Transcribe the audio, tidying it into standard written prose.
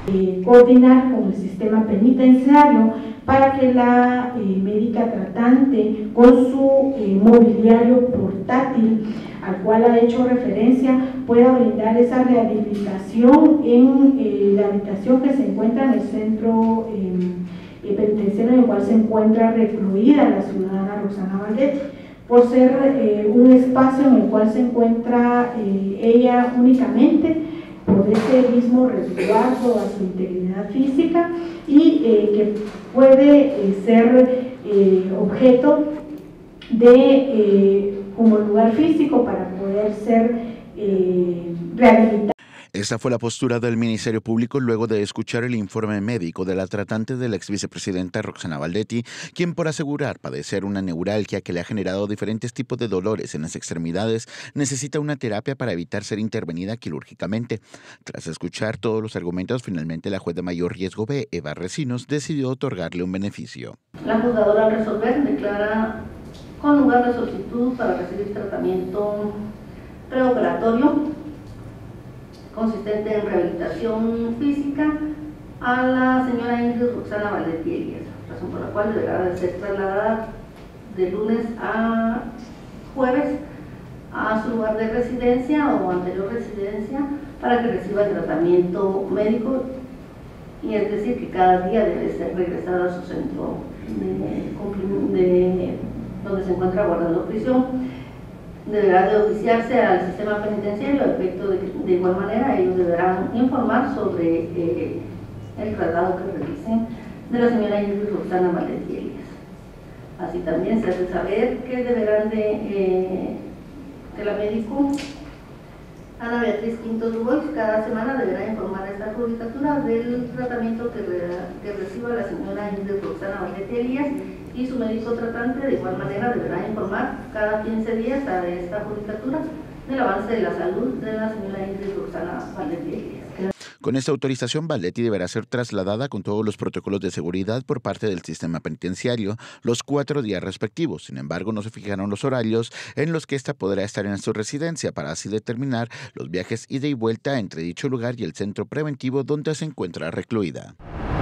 coordinar con el sistema penitenciario para que la médica tratante, con su mobiliario portátil al cual ha hecho referencia, pueda brindar esa rehabilitación en la habitación que se encuentra en el centro penitenciario en el cual se encuentra recluida la ciudadana Roxana Valdetti, por ser un espacio en el cual se encuentra ella únicamente, por ese mismo resguardo a su integridad física y que puede ser objeto de como lugar físico para poder ser rehabilitado. Esta fue la postura del Ministerio Público luego de escuchar el informe médico de la tratante de la ex vicepresidenta Roxana Valdetti, quien por asegurar padecer una neuralgia que le ha generado diferentes tipos de dolores en las extremidades, necesita una terapia para evitar ser intervenida quirúrgicamente. Tras escuchar todos los argumentos, finalmente la juez de mayor riesgo B, Eva Recinos, decidió otorgarle un beneficio. La juzgadora al resolver declara con lugar de solicitud para recibir tratamiento preoperatorio consistente en rehabilitación física a la señora Ingrid Roxana Valdetti Elías, razón por la cual deberá de ser trasladada de lunes a jueves a su lugar de residencia o anterior residencia para que reciba el tratamiento médico, y es decir que cada día debe ser regresada a su centro donde se encuentra guardando prisión. Deberá de oficiarse al sistema penitenciario, a efecto de igual manera ellos deberán informar sobre el traslado que realicen de la señora Ingrid Roxana Valdetti Elías. Así también se hace saber que deberán de la médico Ana Beatriz Quintos Dubois cada semana deberá informar a esta judicatura del tratamiento que reciba la señora Ingrid Roxana Valdetti Elías, y su médico tratante de igual manera deberá informar cada 15 días a esta judicatura del avance de la salud de la señora Ingrid Roxana Valdetti Elías. Con esta autorización, Valdetti deberá ser trasladada con todos los protocolos de seguridad por parte del sistema penitenciario los 4 días respectivos. Sin embargo, no se fijaron los horarios en los que ésta podrá estar en su residencia para así determinar los viajes ida y vuelta entre dicho lugar y el centro preventivo donde se encuentra recluida.